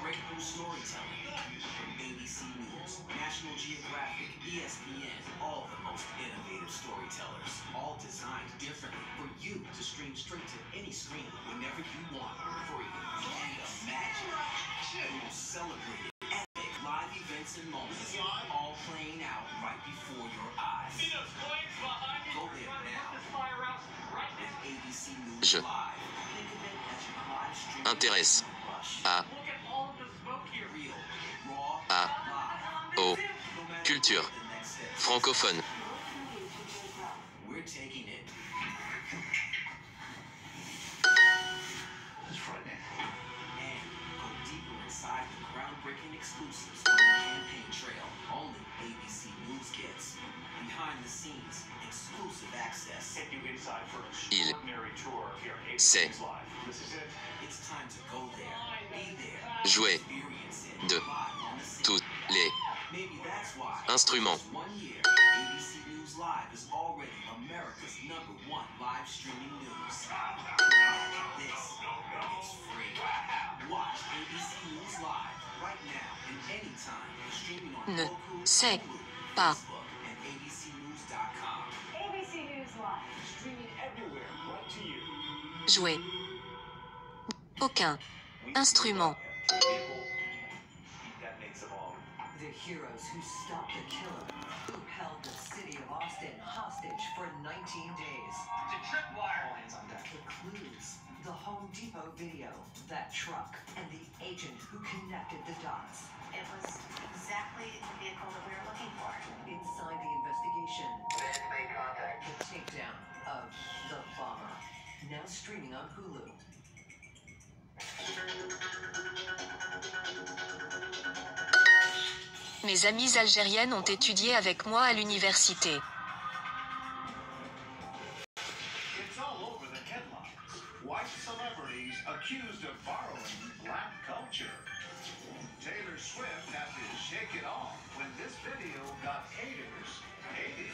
breakthrough storytelling from ABC News, National Geographic, ESPN, all the most innovative storytellers, all designed differently for you to stream straight to any screen whenever you want, free. And imagine the most celebrated, epic live events and moments, all playing out right before your eyes. Go there now with ABC News Live. Think of it as your live stream. Intéresse à aux culture francophone. We're taking it. It's frightening. And go deeper inside the groundbreaking exclusives on the campaign trail. Only ABC News gets. Behind the scenes, exclusive access. Take you inside for an extraordinary tour here at C'est ABC Live. This is it. It's time to go there. Be there. jouer Experience it de live on the scene. tous les Maybe that's why. instruments. Just 1 year, ABC News Live is already America's #1 live streaming news. This is free. Watch ABC News Live right now and anytime. Streaming on Ne Roku, sais Hulu, pas. Facebook, and abcnews.com. ABC News Live. Streaming everywhere, right to you. Jouer aucun instrument. That makes them all. The heroes who stopped the killer, who held the city of Austin hostage for 19 days. It's a tripwire. All hands on deck. The clues, the Home Depot video, that truck, and the agent who connected the dots. It was exactly the vehicle that we were looking for. Inside the investigation, Made contact. the takedown of the bomber. Now streaming on Hulu. Mes amies algériennes ont étudié avec moi à l'université. It's all over the headlines. White celebrities accused of borrowing black culture. Taylor Swift had to shake it off when this video got haters hating.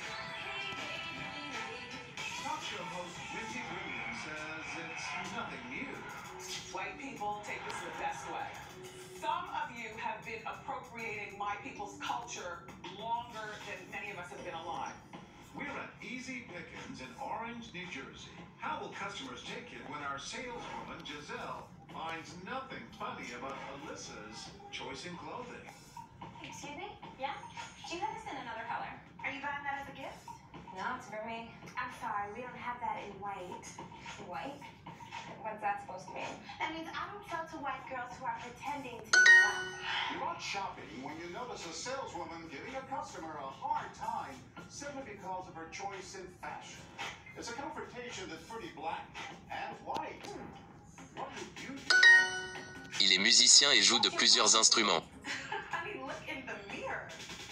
Talk show host Wendy Williams says it's nothing new. White people take this the best way. Some of you have been appropriating my people's culture longer than many of us have been alive. We're at Easy Pickens in Orange, New Jersey. How will customers take it when our saleswoman, Giselle, finds nothing funny about Alyssa's choice in clothing? Excuse me? Yeah? Do you have this in another color? Are you buying that as a gift? No, it's for me. I'm sorry, we don't have that in white. White? What's that supposed to mean? That means I don't sell to white girls who are pretending to be black. You're not shopping when you notice a saleswoman giving a customer a hard time simply because of her choice in fashion. It's a confrontation that's pretty black and white. What would you do? Il est musicien et joue de plusieurs instruments. I mean, look in the mirror.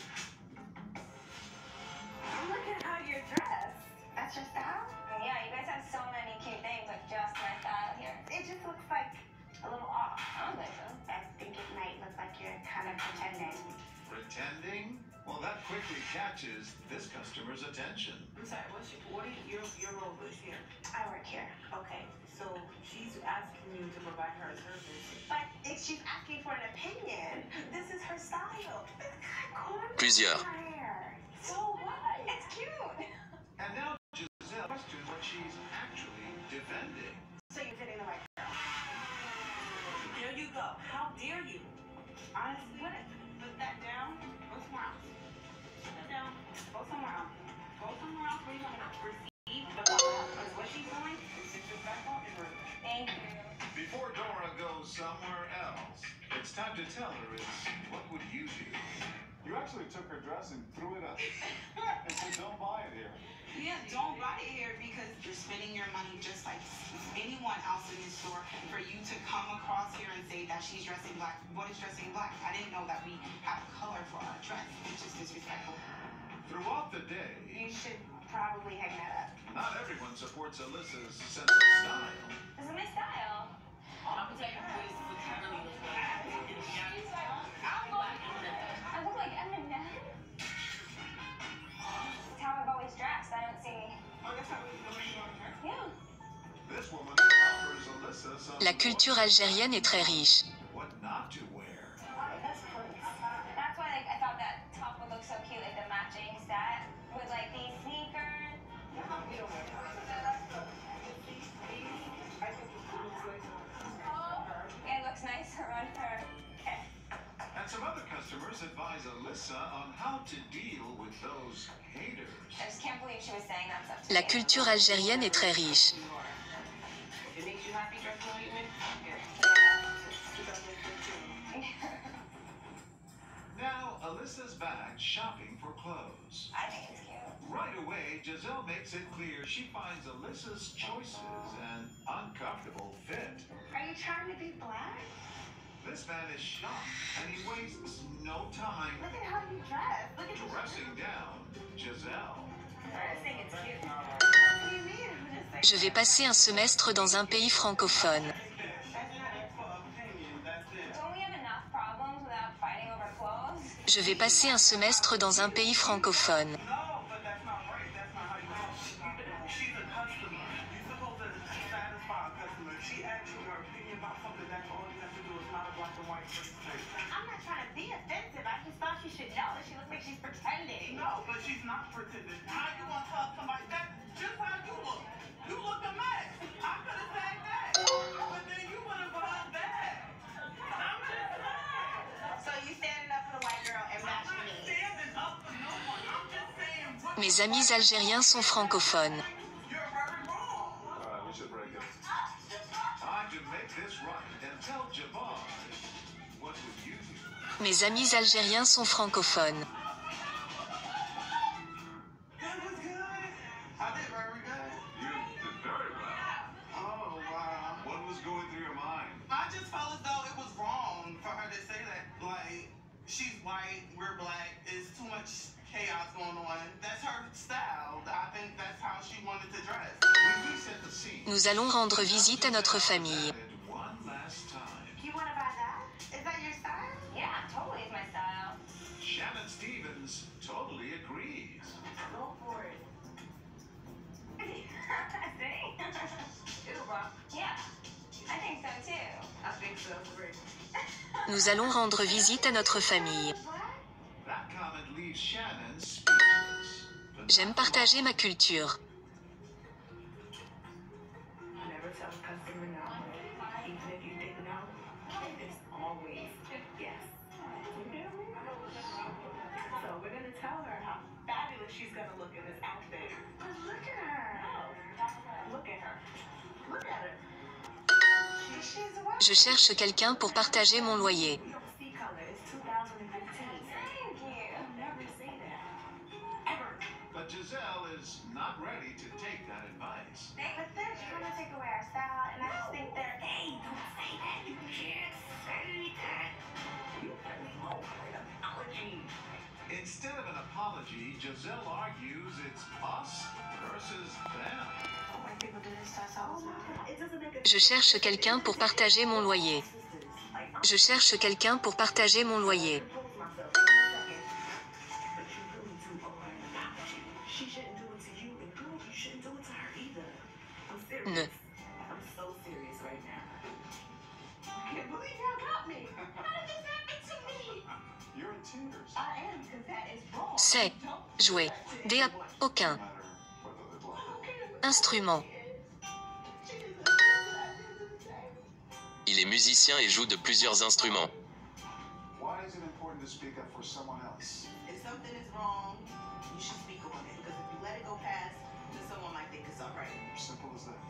Look at how you're dressed. That's your style? Yeah, you guys have so many cute things with just my style here. It just looks like a little off. I don't think so. I think it might look like you're kind of pretending. Pretending? Well, that quickly catches this customer's attention. I'm sorry, what are your role is here? I work here. Okay, so she's asking you to provide her a service. But if she's asking for an opinion, this is her style. It's kind of corny. Plusieurs. Her hair. So what? It's cute. And now Giselle questions what she's actually defending. So you're fitting the right girl. There you go. How dare you? Honestly, put that down. Go somewhere else. Put that down. Go somewhere else. Go somewhere else where you're going to receive the call. Because what she's doing is disrespectful and rude. Thank you. Before Dora goes somewhere else, it's time to tell her is what would you do? You actually took her dress and threw it up and said, don't buy it here. Yeah, don't buy it here because you're spending your money just like anyone else in this store. For you to come across here and say that she's dressing black, what is dressing black? I didn't know that we have color for our dress. It's just disrespectful. Throughout the day, You should probably hang that up. not everyone supports Alyssa's sense of style. This is my style. I'm gonna tell you this for Kelly. I look like Eminem. It's how I've always dressed. I don't see. Oh, that's how we go. Yeah. This woman offers Alyssa some La culture algérienne est très riche. what not to wear. on her. Okay. And some other customers advise Alyssa on how to deal with those haters. I just can't believe she was saying that stuff to La me. culture algérienne est très riche. It makes you happy dressing like me? Now, Alyssa's back shopping for clothes. I think it's cute. Right away, Giselle makes it clear she finds Alyssa's choices an uncomfortable fit. Are you trying to be black? This man is shocked, and he wastes no time Look at how you dress. Look at dressing down Giselle. I just think it's cute. What do you mean? Who just thinks Je vais passer un semestre dans un pays francophone. Don't we have enough problems without fighting over clothes? Je vais passer un semestre dans un pays francophone. No, but that's not right. That's not how you do it. She's a customer. You're supposed to satisfy a customer. She asks you her opinion about something. That's all you have to do. It's not a black and white thing. I'm not trying to be offensive. I just thought you should know that she looks like she's pretending. No, but she's not pretending. How you gonna tell somebody that? Just how you look. You look a mess. I could have said that, but then you would have gone bad. I'm just saying. So you standing up for the white girl and I'm bashing not me? standing up for no one. I'm just saying what Mes amis algériens sont francophones. you're very wrong. Alright, we should break it. Time to make this right and tell Jabbar. What would you do? Mes amis algériens sont francophones. That was good. I did very good. You did very well. Oh, wow. What was going through your mind? I just felt as though it was wrong for her to say that. Like, she's white, we're black, there's too much chaos going on. That's her style. I think that's how she wanted to dress. We reset the scene. Nous allons rendre visite à notre famille. One last time. You want to buy that? Is that your style? Yeah, totally is my style. Shannon Stevens totally agrees. Go for it. See? Yeah, I think so too. I think so, great. Nous allons rendre visite à notre famille. That comment leaves Shannon speechless. But J'aime not partager ma culture. Never tell a customer no. Even if you think no, it's always yes. So we're going to tell her how fabulous she's going to look in this outfit. Look at her. Look at her. Look at her. She's white. Je cherche quelqu'un pour partager mon loyer. We don't see color. It's 2015. Thank you. I'll never say that. Ever. But Giselle is not ready to take that advice. But they're trying to take away our style, and I just think they're. Hey, don't say that. You can't say that. You really owe her an apology. Instead of an apology, Giselle argues it's us versus them. White people do this to us all the time. It doesn't make a Je cherche quelqu'un pour partager mon loyer. Je cherche quelqu'un pour partager mon loyer. She shouldn't do it to you, and girl, you shouldn't do it to her either. I'm serious. Ne. I'm so serious right now. I can't believe y'all got me. How did this happen to me? You're in tears. I am, because that is wrong. C'est jouer. Des aucun. No matter whether they're black. Instrument. Il est musicien et joue de plusieurs instruments. Why is it important to speak up for someone else? If something is wrong, you should speak on it. Because if you let it go past, then someone might think it's all right. Simple as that.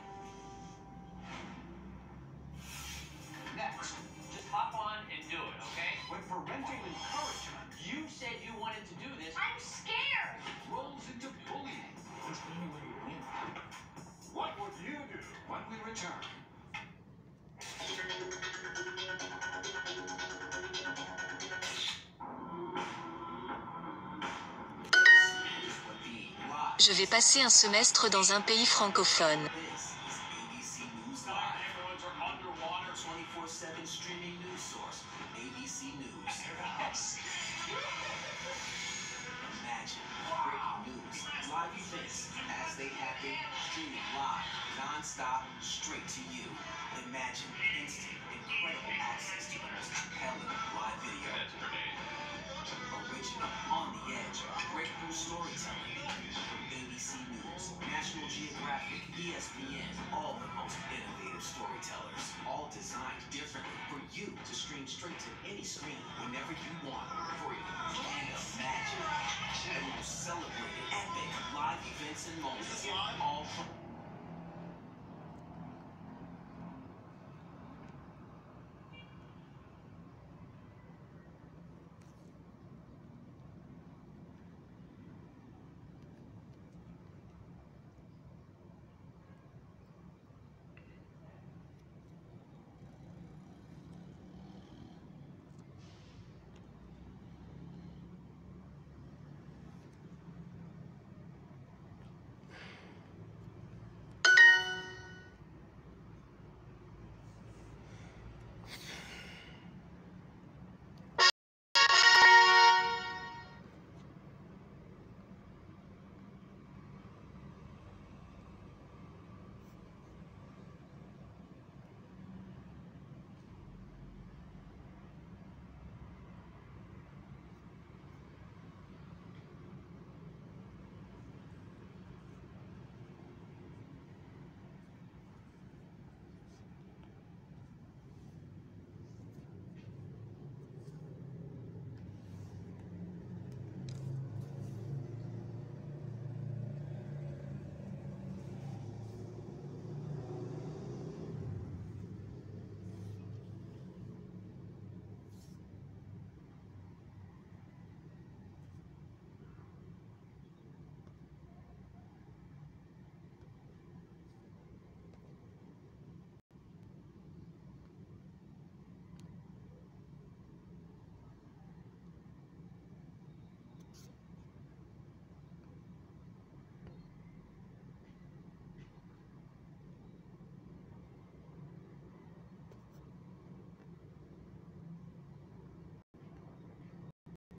Next, just hop on and do it, okay? With parental encouragement, you said you wanted to do this. I'm scared. Rolls into bullying. It's the only way to win. What would you do? When we return. Je vais passer un semestre dans un pays francophone. This is ABC News Live. Neighborhoods are underwater. 24/7 streaming news source. ABC News. Imagine breaking news, live events as they happen, streaming live, non-stop, straight to you. Imagine instant, incredible access to the most compelling live video. Original, on the edge, breakthrough storytelling. ABC News, National Geographic, ESPN, all the most innovative storytellers, all designed differently for you screen whenever you want, free. And imagine, and we'll celebrate epic live events and moments, all from